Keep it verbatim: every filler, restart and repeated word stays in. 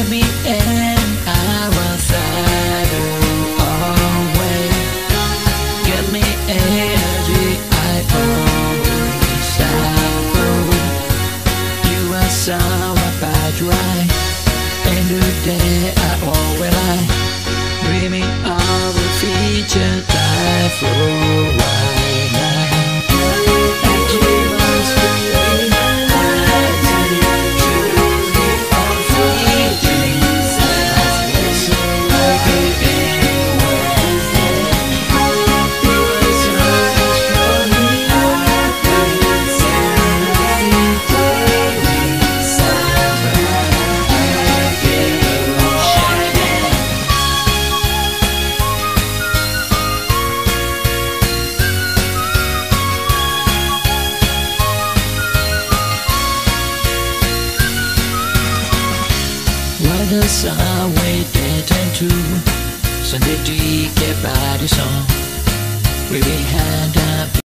Give me and I will settle away. Give me energy, I always have. You are someone by dry, and today I always lie. Dreaming of a future time for a while now. And you must be the sun waited to Sunday to get by the song. We had a